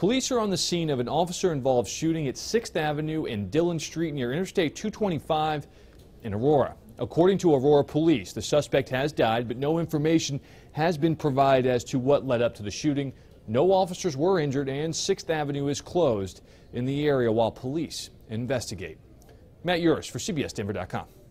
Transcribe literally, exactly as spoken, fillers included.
Police are on the scene of an officer-involved shooting at sixth Avenue and Dillon Street near Interstate two twenty-five in Aurora. According to Aurora police, the suspect has died, but no information has been provided as to what led up to the shooting. No officers were injured, and sixth Avenue is closed in the area while police investigate. Matt Uris for C B S Denver dot com.